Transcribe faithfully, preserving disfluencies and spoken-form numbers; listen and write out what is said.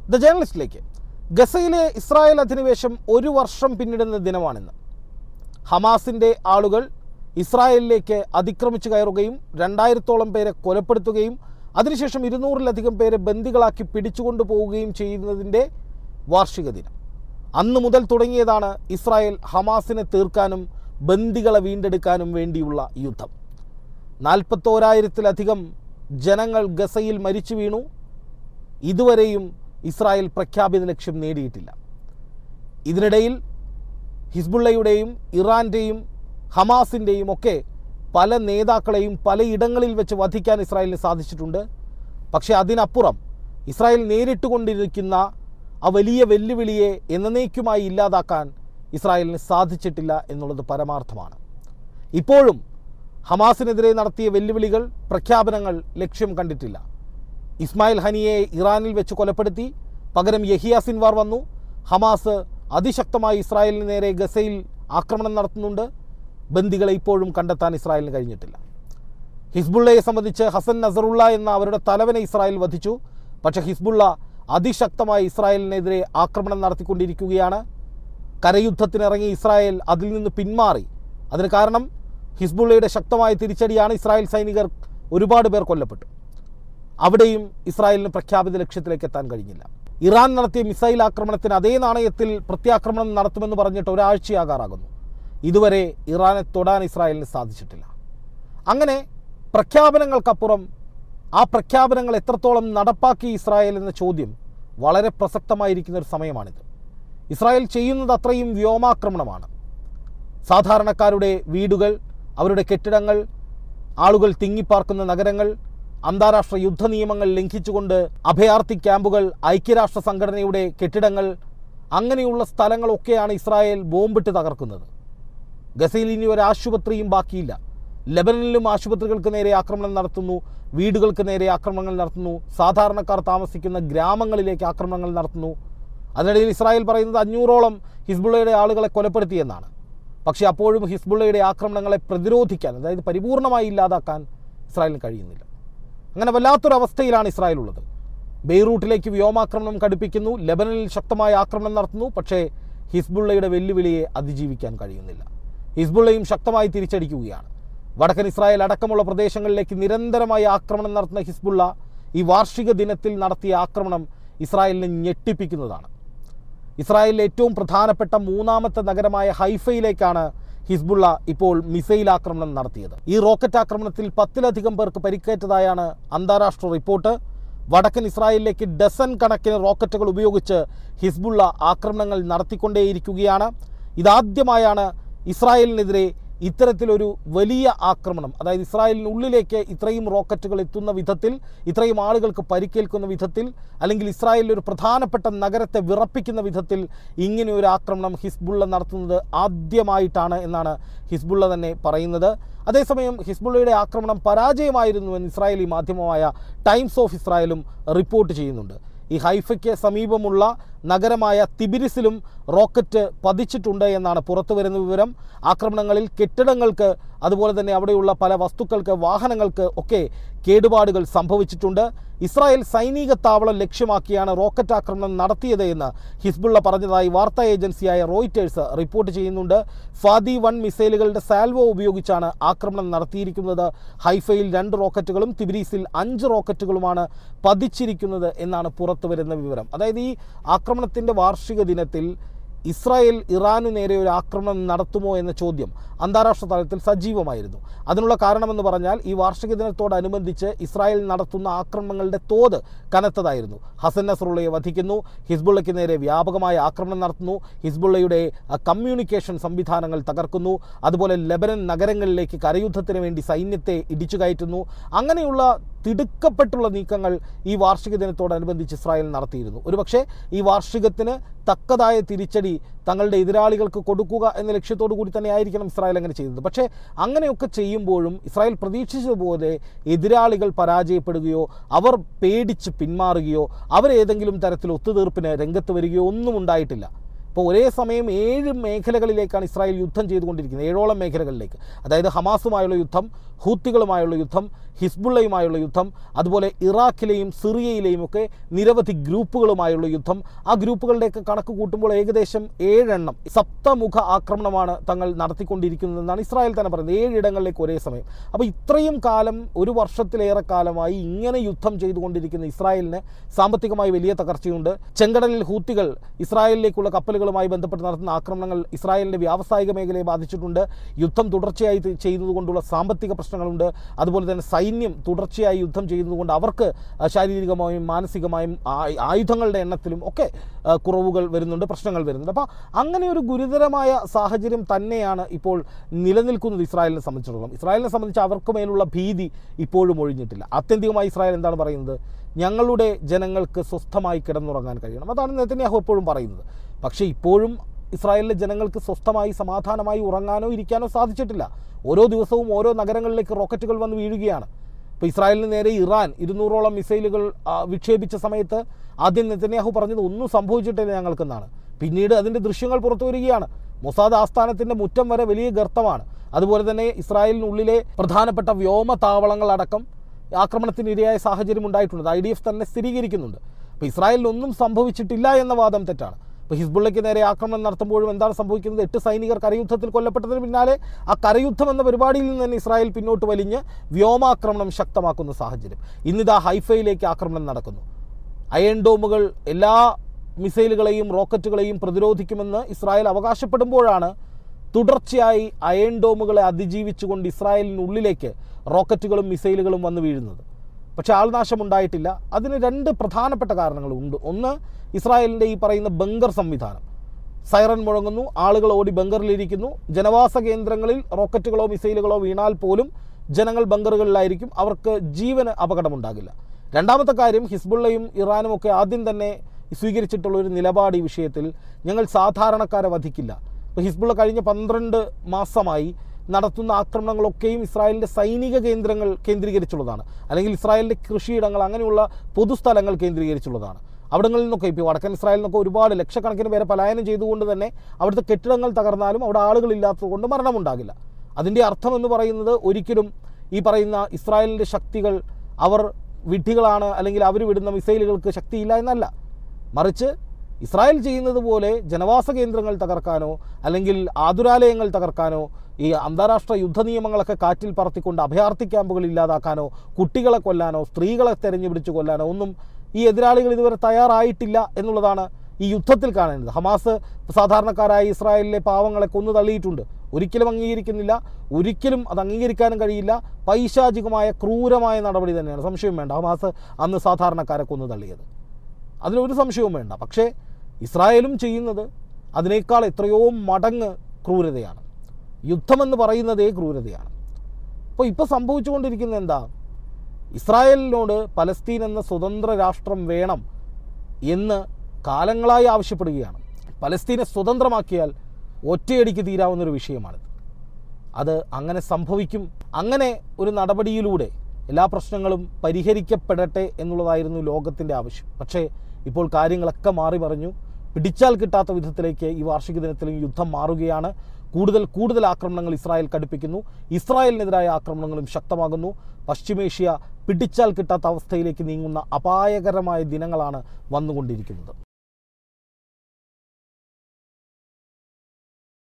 The ജേർണലിസ്റ്റിലേക്ക്. ഗസയിലെ Israel അധിനിവേശം ഒരു വർഷം പിന്നിടുന്ന ദിനമാണിന്ന്. ഹമാസിൻ്റെ ആളുകൾ ഇസ്രായേലിലേക്ക് അതിക്രമിച്ചു കയറുകയും രണ്ടായിരത്തോളം പേരെ കൊലപ്പെടുത്തുകയും അതിനുശേഷം ഇരുന്നൂറിലധികം പേരെ ബന്ദികളാക്കി പിടിച്ചുകൊണ്ടു പോവുകയും ചെയ്യുന്നതിൻ്റെ വാർഷിക ദിനം. അന്ന് മുതൽ തുടങ്ങിയതാണ് ഇസ്രായേൽ ഹമാസിനെ തീർക്കാനും ബന്ദികളെ വീണ്ടെടുക്കാനും വേണ്ടിയുള്ള യുദ്ധം. നാൽപ്പത്തോരായിരത്തിലധികം ജനങ്ങൾ ഗസയിൽ മരിച്ചു വീണു. ഇതുവരെയും ഇസ്രായേൽ പ്രഖ്യാപിത ലക്ഷ്യം നേടിയിട്ടില്ല. ഇതിനിടയിൽ ഹിസ്ബുള്ളയുടെയും ഇറാൻ്റെയും ഹമാസിൻ്റെയും ഒക്കെ പല നേതാക്കളെയും പലയിടങ്ങളിൽ വെച്ച് വധിക്കാൻ ഇസ്രായേലിന് സാധിച്ചിട്ടുണ്ട്. പക്ഷേ അതിനപ്പുറം ഇസ്രായേൽ നേരിട്ട് കൊണ്ടിരിക്കുന്ന ആ വലിയ വെല്ലുവിളിയെ എന്നേക്കുമായി ഇല്ലാതാക്കാൻ ഇസ്രായേലിന് സാധിച്ചിട്ടില്ല എന്നുള്ളത് പരമാർത്ഥമാണ്. ഇപ്പോഴും ഹമാസിനെതിരെ നടത്തിയ വെല്ലുവിളികൾ, പ്രഖ്യാപനങ്ങൾ ലക്ഷ്യം കണ്ടിട്ടില്ല. ഇസ്മായിൽ ഹനിയെ ഇറാനിൽ വെച്ച് കൊലപ്പെടുത്തി. പകരം യഹിയ സിൻവാർ വന്നു. ഹമാസ് അതിശക്തമായി ഇസ്രായേലിന് നേരെ ഗസയിൽ ആക്രമണം നടത്തുന്നുണ്ട്. ബന്ദികളെ ഇപ്പോഴും കണ്ടെത്താൻ ഇസ്രായേലിന് കഴിഞ്ഞിട്ടില്ല. ഹിസ്ബുള്ളയെ സംബന്ധിച്ച് ഹസൻ നസറുള്ള എന്ന അവരുടെ തലവനെ ഇസ്രായേൽ വധിച്ചു. പക്ഷേ ഹിസ്ബുള്ള അതിശക്തമായി ഇസ്രായേലിനെതിരെ ആക്രമണം നടത്തിക്കൊണ്ടിരിക്കുകയാണ്. കരയുദ്ധത്തിനിറങ്ങി ഇസ്രായേൽ അതിൽ നിന്ന് പിന്മാറി. അതിന് കാരണം ഹിസ്ബുള്ളയുടെ ശക്തമായ തിരിച്ചടിയാണ്. ഇസ്രായേൽ സൈനികർ ഒരുപാട് പേർ കൊല്ലപ്പെട്ടു. അവിടെയും ഇസ്രായേലിന് പ്രഖ്യാപിത ലക്ഷ്യത്തിലേക്ക് എത്താൻ കഴിഞ്ഞില്ല. ഇറാൻ നടത്തിയ മിസൈൽ ആക്രമണത്തിന് അതേ നാണയത്തിൽ പ്രത്യാക്രമണം നടത്തുമെന്ന് പറഞ്ഞിട്ട് ഒരാഴ്ചയാകാറാകുന്നു. ഇതുവരെ ഇറാനെ തൊടാൻ ഇസ്രായേലിന് സാധിച്ചിട്ടില്ല. അങ്ങനെ പ്രഖ്യാപനങ്ങൾക്കപ്പുറം ആ പ്രഖ്യാപനങ്ങൾ എത്രത്തോളം നടപ്പാക്കി ഇസ്രായേൽ എന്ന ചോദ്യം വളരെ പ്രസക്തമായിരിക്കുന്ന ഒരു സമയമാണിത്. ഇസ്രായേൽ ചെയ്യുന്നത് അത്രയും വ്യോമാക്രമണമാണ്. സാധാരണക്കാരുടെ വീടുകൾ, അവരുടെ കെട്ടിടങ്ങൾ, ആളുകൾ തിങ്ങിപ്പാർക്കുന്ന നഗരങ്ങൾ, അന്താരാഷ്ട്ര യുദ്ധ നിയമങ്ങൾ ലംഘിച്ചുകൊണ്ട് അഭയാർത്ഥി ക്യാമ്പുകൾ, ഐക്യരാഷ്ട്ര സംഘടനയുടെ കെട്ടിടങ്ങൾ, അങ്ങനെയുള്ള സ്ഥലങ്ങളൊക്കെയാണ് ഇസ്രായേൽ ബോംബിട്ട് തകർക്കുന്നത്. ഗസയിൽ ഇനി ഒരു ആശുപത്രിയും ബാക്കിയില്ല. ലെബനനിലും ആശുപത്രികൾക്ക് നേരെ ആക്രമണം നടത്തുന്നു, വീടുകൾക്ക് നേരെ ആക്രമണങ്ങൾ നടത്തുന്നു, സാധാരണക്കാർ താമസിക്കുന്ന ഗ്രാമങ്ങളിലേക്ക് ആക്രമണങ്ങൾ നടത്തുന്നു. അതിനിടയിൽ ഇസ്രായേൽ പറയുന്നത് അഞ്ഞൂറോളം ഹിസ്ബുള്ളയുടെ ആളുകളെ കൊലപ്പെടുത്തിയെന്നാണ്. പക്ഷേ അപ്പോഴും ഹിസ്ബുള്ളയുടെ ആക്രമണങ്ങളെ പ്രതിരോധിക്കാൻ, അതായത് പരിപൂർണമായി ഇല്ലാതാക്കാൻ ഇസ്രായേലിന് കഴിയുന്നില്ല. അങ്ങനെ വല്ലാത്തൊരവസ്ഥയിലാണ് ഇസ്രായേൽ ഉള്ളത്. ബെയ്റൂട്ടിലേക്ക് വ്യോമാക്രമണം കടുപ്പിക്കുന്നു, ലെബനനിൽ ശക്തമായ ആക്രമണം നടത്തുന്നു. പക്ഷേ ഹിസ്ബുള്ളയുടെ വെല്ലുവിളിയെ അതിജീവിക്കാൻ കഴിയുന്നില്ല. ഹിസ്ബുള്ളയും ശക്തമായി തിരിച്ചടിക്കുകയാണ്. വടക്കൻ ഇസ്രായേൽ അടക്കമുള്ള പ്രദേശങ്ങളിലേക്ക് നിരന്തരമായി ആക്രമണം നടത്തുന്ന ഹിസ്ബുള്ള ഈ വാർഷിക ദിനത്തിൽ നടത്തിയ ആക്രമണം ഇസ്രായേലിനെ ഞെട്ടിപ്പിക്കുന്നതാണ്. ഇസ്രായേലിലെ ഏറ്റവും പ്രധാനപ്പെട്ട മൂന്നാമത്തെ നഗരമായ ഹൈഫയിലേക്കാണ് ഹിസ്ബുള്ള ഇപ്പോൾ മിസൈൽ ആക്രമണം നടത്തിയത്. ഈ റോക്കറ്റ് ആക്രമണത്തിൽ പത്തിലധികം പേർക്ക് പരിക്കേറ്റതായാണ് അന്താരാഷ്ട്ര റിപ്പോർട്ട്. വടക്കൻ ഇസ്രായേലിലേക്ക് ഡസൻ കണക്കിന് റോക്കറ്റുകൾ ഉപയോഗിച്ച് ഹിസ്ബുള്ള ആക്രമണങ്ങൾ നടത്തിക്കൊണ്ടേയിരിക്കുകയാണ്. ഇതാദ്യമായാണ് ഇസ്രായേലിനെതിരെ ഇത്തരത്തിലൊരു വലിയ ആക്രമണം, അതായത് ഇസ്രായേലിനുള്ളിലേക്ക് ഇത്രയും റോക്കറ്റുകൾ എത്തുന്ന വിധത്തിൽ, ഇത്രയും ആളുകൾക്ക് പരിക്കേൽക്കുന്ന വിധത്തിൽ, അല്ലെങ്കിൽ ഇസ്രായേലിൽ ഒരു പ്രധാനപ്പെട്ട നഗരത്തെ വിറപ്പിക്കുന്ന വിധത്തിൽ ഇങ്ങനെ ഒരു ആക്രമണം ഹിസ്ബുള്ള നടത്തുന്നത് ആദ്യമായിട്ടാണ് എന്നാണ് ഹിസ്ബുള്ള തന്നെ പറയുന്നത്. അതേസമയം ഹിസ്ബുള്ളയുടെ ആക്രമണം പരാജയമായിരുന്നുവെന്ന് ഇസ്രായേലി മാധ്യമമായ ടൈംസ് ഓഫ് ഇസ്രായേലും റിപ്പോർട്ട് ചെയ്യുന്നുണ്ട്. ഈ ഹൈഫയ്ക്ക് സമീപമുള്ള നഗരമായ തിബിരിസിലും റോക്കറ്റ് പതിച്ചിട്ടുണ്ട് എന്നാണ് പുറത്തു വരുന്ന വിവരം. ആക്രമണങ്ങളിൽ കെട്ടിടങ്ങൾക്ക്, അതുപോലെ തന്നെ അവിടെയുള്ള പല വസ്തുക്കൾക്ക്, വാഹനങ്ങൾക്ക് ഒക്കെ കേടുപാടുകൾ സംഭവിച്ചിട്ടുണ്ട്. ഇസ്രായേൽ സൈനിക താവളം ലക്ഷ്യമാക്കിയാണ് റോക്കറ്റ് ആക്രമണം നടത്തിയത് എന്ന് ഹിസ്ബുള്ള പറഞ്ഞതായി വാർത്താ ഏജൻസിയായ റോയിറ്റേഴ്സ് റിപ്പോർട്ട് ചെയ്യുന്നുണ്ട്. ഫാദി വൺ മിസൈലുകളുടെ സാൽവോ ഉപയോഗിച്ചാണ് ആക്രമണം നടത്തിയിരിക്കുന്നത്. ഹൈഫയിൽ രണ്ട് റോക്കറ്റുകളും തിബിരീസിൽ അഞ്ച് റോക്കറ്റുകളുമാണ് പതിച്ചിരിക്കുന്നത് എന്നാണ് പുറത്തു വരുന്ന വിവരം. അതായത് ഈ ആക്രമണത്തിൻ്റെ വാർഷിക ദിനത്തിൽ ഇസ്രായേൽ ഇറാനു നേരെ ഒരു ആക്രമണം നടത്തുമോ എന്ന ചോദ്യം അന്താരാഷ്ട്ര തലത്തിൽ സജീവമായിരുന്നു. അതിനുള്ള കാരണമെന്ന് പറഞ്ഞാൽ ഈ വാർഷിക ദിനത്തോടനുബന്ധിച്ച് ഇസ്രായേൽ നടത്തുന്ന ആക്രമണങ്ങളുടെ തോത് കനത്തതായിരുന്നു. ഹസൻ നസറുള്ളയെ വധിക്കുന്നു, ഹിസ്ബുള്ളയ്ക്ക് നേരെ വ്യാപകമായ ആക്രമണം നടത്തുന്നു, ഹിസ്ബുള്ളയുടെ കമ്മ്യൂണിക്കേഷൻ സംവിധാനങ്ങൾ തകർക്കുന്നു, അതുപോലെ ലെബനൻ നഗരങ്ങളിലേക്ക് കരയുദ്ധത്തിന് വേണ്ടി സൈന്യത്തെ ഇടിച്ചു കയറ്റുന്നു. അങ്ങനെയുള്ള തിടുക്കപ്പെട്ടുള്ള നീക്കങ്ങൾ ഈ വാർഷിക ദിനത്തോടനുബന്ധിച്ച് ഇസ്രായേൽ നടത്തിയിരുന്നു. ഒരുപക്ഷെ ഈ വാർഷികത്തിന് തക്കതായ തിരിച്ചടി തങ്ങളുടെ എതിരാളികൾക്ക് കൊടുക്കുക എന്ന ലക്ഷ്യത്തോടു കൂടി തന്നെ ആയിരിക്കണം ഇസ്രായേൽ അങ്ങനെ ചെയ്തത്. പക്ഷേ അങ്ങനെയൊക്കെ ചെയ്യുമ്പോഴും ഇസ്രായേൽ പ്രതീക്ഷിച്ചതുപോലെ എതിരാളികൾ പരാജയപ്പെടുകയോ അവർ പേടിച്ച് പിന്മാറുകയോ അവരേതെങ്കിലും തരത്തിൽ ഒത്തുതീർപ്പിന് രംഗത്ത് വരികയോ ഒന്നും ഉണ്ടായിട്ടില്ല. ഇപ്പോൾ ഒരേ സമയം ഏഴ് മേഖലകളിലേക്കാണ് ഇസ്രായേൽ യുദ്ധം ചെയ്തുകൊണ്ടിരിക്കുന്നത്, ഏഴോളം മേഖലകളിലേക്ക്. അതായത് ഹമാസുമായുള്ള യുദ്ധം, ഹൂത്തികളുമായുള്ള യുദ്ധം, ഹിസ്ബുള്ളയുമായുള്ള യുദ്ധം, അതുപോലെ ഇറാഖിലെയും സിറിയയിലെയും ഒക്കെ നിരവധി ഗ്രൂപ്പുകളുമായുള്ള യുദ്ധം. ആ ഗ്രൂപ്പുകളുടെയൊക്കെ കണക്ക് കൂട്ടുമ്പോൾ ഏകദേശം ഏഴെണ്ണം സപ്തമുഖ ആക്രമണമാണ് തങ്ങൾ നടത്തിക്കൊണ്ടിരിക്കുന്നതെന്നാണ് ഇസ്രായേൽ തന്നെ പറയുന്നത്, ഏഴിടങ്ങളിലേക്ക് ഒരേ സമയം. അപ്പോൾ ഇത്രയും കാലം, ഒരു വർഷത്തിലേറെ കാലമായി ഇങ്ങനെ യുദ്ധം ചെയ്തുകൊണ്ടിരിക്കുന്ന ഇസ്രായേലിന് സാമ്പത്തികമായി വലിയ തകർച്ചയുണ്ട്. ചെങ്കടലിൽ ഹൂത്തികൾ ഇസ്രായേലിലേക്കുള്ള കപ്പലുകളുമായി ബന്ധപ്പെട്ട് നടത്തുന്ന ആക്രമണങ്ങൾ ഇസ്രായേലിൻ്റെ വ്യാവസായിക മേഖലയെ ബാധിച്ചിട്ടുണ്ട്. യുദ്ധം തുടർച്ചയായി ചെയ്യുന്നതുകൊണ്ടുള്ള സാമ്പത്തിക പ്രശ്നങ്ങളുണ്ട്. അതുപോലെ തന്നെ സൈന്യം തുടർച്ചയായി യുദ്ധം ചെയ്യുന്നതുകൊണ്ട് അവർക്ക് ശാരീരികമായും മാനസികമായും ആയുധങ്ങളുടെ എണ്ണത്തിലും ഒക്കെ കുറവുകൾ വരുന്നുണ്ട്, പ്രശ്നങ്ങൾ വരുന്നുണ്ട്. അപ്പോൾ അങ്ങനെ ഒരു ഗുരുതരമായ സാഹചര്യം തന്നെയാണ് ഇപ്പോൾ നിലനിൽക്കുന്നത് ഇസ്രായേലിനെ സംബന്ധിച്ചിടത്തോളം. ഇസ്രായേലിനെ സംബന്ധിച്ച് അവർക്ക് മേലുള്ള ഭീതി ഇപ്പോഴും ഒഴിഞ്ഞിട്ടില്ല. ആത്യന്തികമായി ഇസ്രായേൽ എന്താണ് പറയുന്നത്? ഞങ്ങളുടെ ജനങ്ങൾക്ക് സ്വസ്ഥമായി കിടന്നുറങ്ങാൻ കഴിയണം. അതാണ് നെതന്യാഹു എപ്പോഴും പറയുന്നത്. പക്ഷേ ഇപ്പോഴും ഇസ്രായേലിലെ ജനങ്ങൾക്ക് സ്വസ്ഥമായി സമാധാനമായി ഉറങ്ങാനോ ഇരിക്കാനോ സാധിച്ചിട്ടില്ല. ഓരോ ദിവസവും ഓരോ നഗരങ്ങളിലേക്ക് റോക്കറ്റുകൾ വന്ന് വീഴുകയാണ്. ഇപ്പോൾ ഇസ്രായേലിന് നേരെ ഇറാൻ ഇരുന്നൂറോളം മിസൈലുകൾ വിക്ഷേപിച്ച സമയത്ത് ആദ്യം നെതന്യാഹു പറഞ്ഞത് ഒന്നും സംഭവിച്ചിട്ടില്ല ഞങ്ങൾക്കെന്നാണ്. പിന്നീട് അതിൻ്റെ ദൃശ്യങ്ങൾ പുറത്തു വരികയാണ്. മൊസാദ് ആസ്ഥാനത്തിൻ്റെ മുറ്റം വരെ വലിയ ഗർത്തമാണ്. അതുപോലെ തന്നെ ഇസ്രായേലിനുള്ളിലെ പ്രധാനപ്പെട്ട വ്യോമതാവളങ്ങളടക്കം ആക്രമണത്തിനിരയായ സാഹചര്യം ഉണ്ടായിട്ടുണ്ട്. ഐ ഡി എഫ് തന്നെ സ്ഥിരീകരിക്കുന്നുണ്ട്. അപ്പോൾ ഇസ്രായേലിനൊന്നും സംഭവിച്ചിട്ടില്ല എന്ന വാദം തെറ്റാണ്. ഇപ്പോൾ ഹിസ്ബുള്ളയ്ക്ക് നേരെ ആക്രമണം നടത്തുമ്പോഴും എന്താണ് സംഭവിക്കുന്നത്? എട്ട് സൈനികർ കരയുദ്ധത്തിൽ കൊല്ലപ്പെട്ടതിന് പിന്നാലെ ആ കരയുദ്ധം എന്ന പരിപാടിയിൽ നിന്ന് തന്നെ ഇസ്രായേൽ പിന്നോട്ട് വലിഞ്ഞ് വ്യോമാക്രമണം ശക്തമാക്കുന്ന സാഹചര്യം. ഇന്നിതാ ഹൈഫയിലേക്ക് ആക്രമണം നടക്കുന്നു. അയൺ ഡോമുകൾ എല്ലാ മിസൈലുകളെയും റോക്കറ്റുകളെയും പ്രതിരോധിക്കുമെന്ന് ഇസ്രായേൽ അവകാശപ്പെടുമ്പോഴാണ് തുടർച്ചയായി അയൺ ഡോമുകളെ അതിജീവിച്ചുകൊണ്ട് ഇസ്രായേലിനുള്ളിലേക്ക് റോക്കറ്റുകളും മിസൈലുകളും വന്നു വീഴുന്നത്. പക്ഷേ ആൾനാശമുണ്ടായിട്ടില്ല. അതിന് രണ്ട് പ്രധാനപ്പെട്ട കാരണങ്ങളുണ്ട്. ഒന്ന്, ഇസ്രായേലിൻ്റെ ഈ പറയുന്ന ബങ്കർ സംവിധാനം. സൈറൻ മുഴങ്ങുന്നു, ആളുകൾ ഓടി ബങ്കറിലിരിക്കുന്നു. ജനവാസ കേന്ദ്രങ്ങളിൽ റോക്കറ്റുകളോ മിസൈലുകളോ വീണാൽ പോലും ജനങ്ങൾ ബങ്കറുകളിലായിരിക്കും, അവർക്ക് ജീവന് അപകടമുണ്ടാകില്ല. രണ്ടാമത്തെ കാര്യം, ഹിസ്ബുള്ളയും ഇറാനും ഒക്കെ ആദ്യം തന്നെ സ്വീകരിച്ചിട്ടുള്ളൊരു നിലപാട് ഈ വിഷയത്തിൽ, ഞങ്ങൾ സാധാരണക്കാരെ വധിക്കില്ല. ഇപ്പോൾ ഹിസ്ബുള്ള കഴിഞ്ഞ പന്ത്രണ്ട് മാസമായി നടത്തുന്ന ആക്രമണങ്ങളൊക്കെയും ഇസ്രായേലിൻ്റെ സൈനിക കേന്ദ്രങ്ങൾ കേന്ദ്രീകരിച്ചുള്ളതാണ്, അല്ലെങ്കിൽ ഇസ്രായേലിൻ്റെ കൃഷിയിടങ്ങൾ, അങ്ങനെയുള്ള പൊതുസ്ഥലങ്ങൾ കേന്ദ്രീകരിച്ചുള്ളതാണ്. അവിടങ്ങളിൽ നിന്നൊക്കെ ഇപ്പോൾ വടക്കൻ ഇസ്രായേലിൽ നിന്നൊക്കെ ഒരുപാട് ലക്ഷക്കണക്കിന് പേരെ പലായനം ചെയ്തുകൊണ്ട് തന്നെ അവിടുത്തെ കെട്ടിടങ്ങൾ തകർന്നാലും അവിടെ ആളുകളില്ലാത്തതുകൊണ്ട് മരണമുണ്ടാകില്ല. അതിൻ്റെ അർത്ഥം എന്ന് പറയുന്നത് ഒരിക്കലും ഈ പറയുന്ന ഇസ്രായേലിൻ്റെ ശക്തികൾ അവർ വിഡ്ഢികളാണ്, അല്ലെങ്കിൽ അവർ വിടുന്ന മിസൈലുകൾക്ക് ശക്തിയില്ല എന്നല്ല. മറിച്ച് ഇസ്രായേൽ ചെയ്യുന്നത് പോലെ ജനവാസ കേന്ദ്രങ്ങൾ തകർക്കാനോ അല്ലെങ്കിൽ ആതുരാലയങ്ങൾ തകർക്കാനോ ഈ അന്താരാഷ്ട്ര യുദ്ധ നിയമങ്ങളൊക്കെ കാറ്റിൽ പറത്തിക്കൊണ്ട് അഭയാർത്ഥി ക്യാമ്പുകൾ ഇല്ലാതാക്കാനോ കുട്ടികളെ കൊല്ലാനോ സ്ത്രീകളെ തെരഞ്ഞുപിടിച്ച് കൊല്ലാനോ ഒന്നും ഈ എതിരാളികൾ ഇതുവരെ തയ്യാറായിട്ടില്ല എന്നുള്ളതാണ് ഈ യുദ്ധത്തിൽ കാണേണ്ടത്. ഹമാസ് സാധാരണക്കാരായ ഇസ്രായേലിലെ പാവങ്ങളെ കൊന്നു തള്ളിയിട്ടുണ്ട്. ഒരിക്കലും അംഗീകരിക്കുന്നില്ല, ഒരിക്കലും അത് അംഗീകരിക്കാനും കഴിയില്ല. പൈശാചികമായ ക്രൂരമായ നടപടി തന്നെയാണ്, സംശയം വേണ്ട. ഹമാസ് അന്ന് സാധാരണക്കാരെ കൊന്നു തള്ളിയത്, അതിലൊരു സംശയവും വേണ്ട. പക്ഷേ ഇസ്രായേലും ചെയ്യുന്നത് അതിനേക്കാൾ എത്രയോ മടങ്ങ് ക്രൂരതയാണ്. യുദ്ധമെന്ന് പറയുന്നതേ ക്രൂരതയാണ്. അപ്പോൾ ഇപ്പോൾ സംഭവിച്ചുകൊണ്ടിരിക്കുന്നത് എന്താ? ഇസ്രായേലിനോട് പലസ്തീൻ എന്ന സ്വതന്ത്ര രാഷ്ട്രം വേണം എന്ന് കാലങ്ങളായി ആവശ്യപ്പെടുകയാണ്. പലസ്തീനെ സ്വതന്ത്രമാക്കിയാൽ ഒറ്റയടിക്ക് തീരാവുന്നൊരു വിഷയമാണിത്. അത് അങ്ങനെ സംഭവിക്കും. അങ്ങനെ ഒരു നടപടിയിലൂടെ എല്ലാ പ്രശ്നങ്ങളും പരിഹരിക്കപ്പെടട്ടെ എന്നുള്ളതായിരുന്നു ലോകത്തിൻ്റെ ആവശ്യം. പക്ഷേ ഇപ്പോൾ കാര്യങ്ങളൊക്കെ മാറി മറിഞ്ഞു. പിടിച്ചാൽ കിട്ടാത്ത വിധത്തിലേക്ക് ഈ വാർഷിക ദിനത്തിലും യുദ്ധം മാറുകയാണ്. കൂടുതൽ കൂടുതൽ ആക്രമണങ്ങൾ ഇസ്രായേൽ കടുപ്പിക്കുന്നു. ഇസ്രായേലിനെതിരായ ആക്രമണങ്ങളും ശക്തമാകുന്നു. പശ്ചിമേഷ്യ പിടിച്ചാൽ കിട്ടാത്ത അവസ്ഥയിലേക്ക് നീങ്ങുന്ന അപായകരമായ ദിനങ്ങളാണ് വന്നുകൊണ്ടിരിക്കുന്നത്.